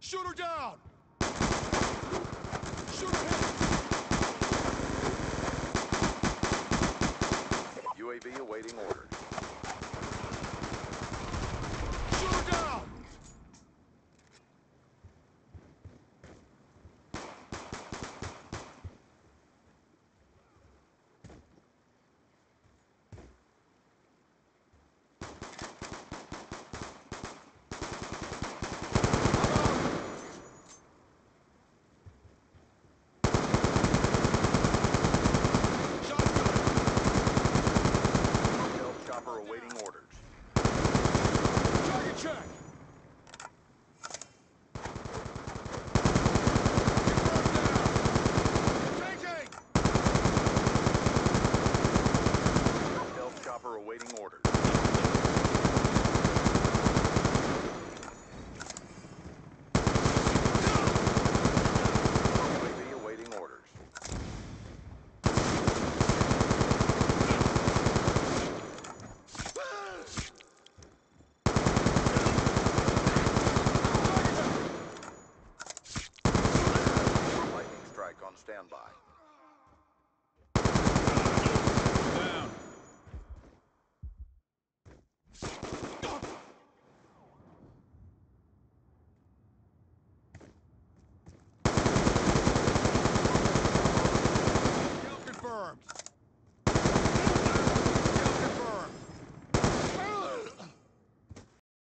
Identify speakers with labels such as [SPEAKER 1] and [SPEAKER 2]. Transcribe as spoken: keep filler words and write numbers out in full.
[SPEAKER 1] Shoot her down! Shoot her hit!
[SPEAKER 2] U A V awaiting orders.
[SPEAKER 1] Shoot her down!
[SPEAKER 2] Awaiting orders.
[SPEAKER 1] Target check! Taking!
[SPEAKER 2] Stealth chopper awaiting orders. U A V awaiting orders. On standby.